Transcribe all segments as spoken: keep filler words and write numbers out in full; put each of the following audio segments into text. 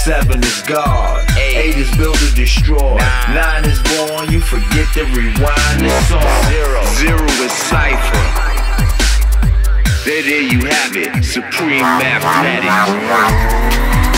Seven is God, eight is built to destroy, nine is born, you forget to rewind the song. Zero, zero is cipher. There, there you have it, supreme mathematics.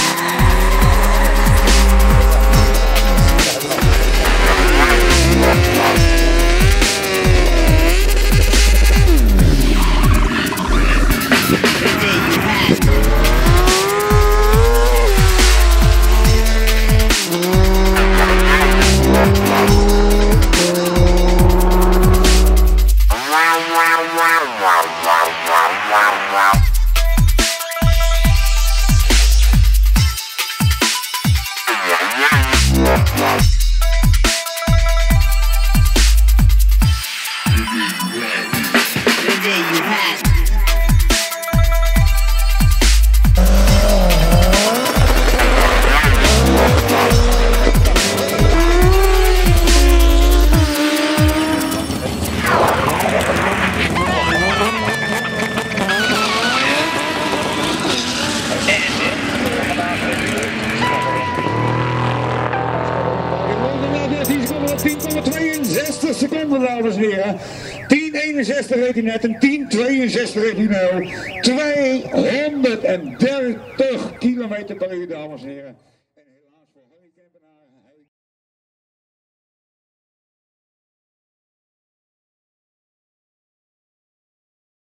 tien komma tweeënzestig seconden, dames en heren. tien eenenzestig reed hij net en tien tweeënzestig reed hij nu. tweehonderddertig kilometer per uur, dames en heren.